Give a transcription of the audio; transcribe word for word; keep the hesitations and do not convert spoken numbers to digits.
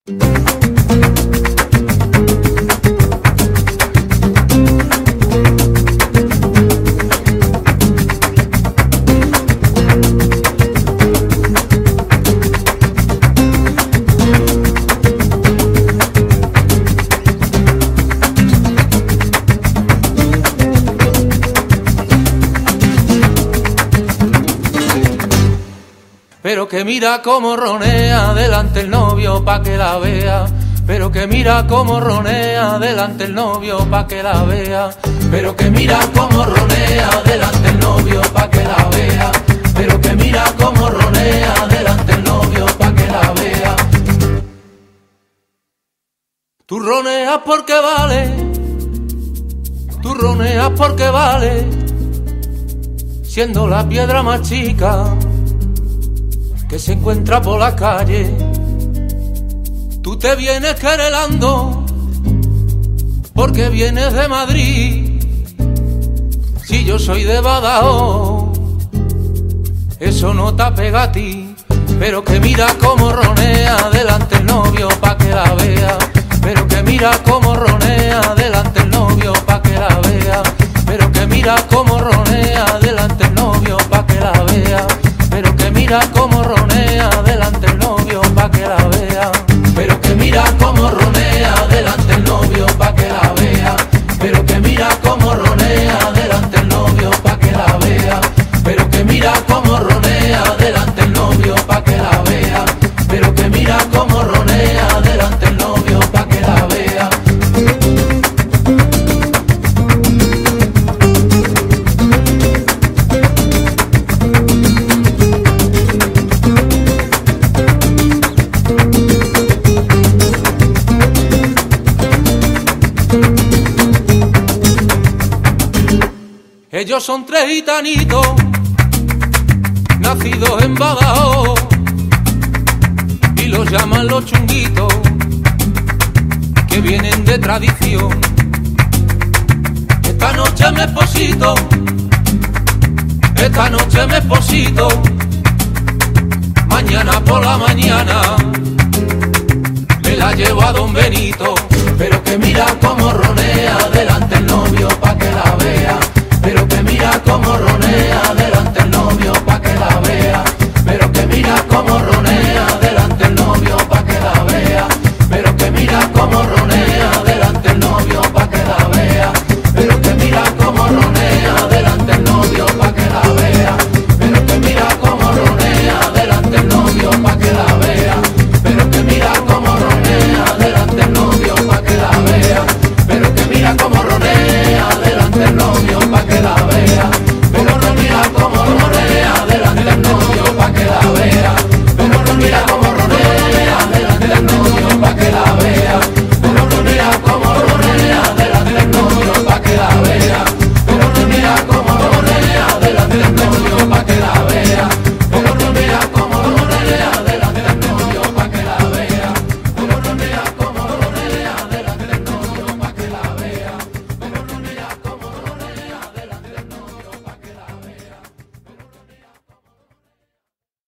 Pero que mira cómo ronea delante el novio pa' que la vea. Pero que mira cómo ronea delante el novio pa' que la vea. Pero que mira cómo ronea delante el novio pa' que la vea. Pero que mira cómo ronea delante el novio pa' que la vea. Tú roneas porque vale. Tú roneas porque vale. Siendo la piedra más chica que se encuentra por la calle. Tú te vienes querelando porque vienes de Madrid. Si yo soy de Badajoz, eso no te apega a ti. Pero que mira cómo ronea delante el novio pa' que la vea. Pero que mira cómo ronea delante el novio pa' que la vea. Pero que mira cómo ronea delante el novio pa' que la vea. Pero que mira cómo ronea delante el novio pa' que la vea. Pero que mira cómo ronea delante el novio pa' que la vea. Pero que mira cómo ronea delante el novio pa' que la vea. Pero que mira cómo ronea delante el novio pa' que la vea. Pero que mira cómo ronea delante el novio pa' que la vea. Ellos son tres gitanitos, nacidos en Badajoz, y los llaman los chunguitos, que vienen de tradición. Esta noche me esposito, esta noche me esposito, mañana por la mañana me la llevo a Don Benito. Pero que mira cómo